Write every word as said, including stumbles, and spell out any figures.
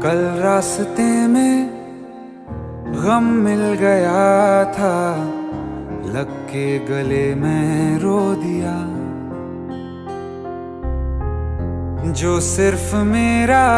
कल रास्ते में गम मिल गया था, लग के गले में रो दिया। जो सिर्फ मेरा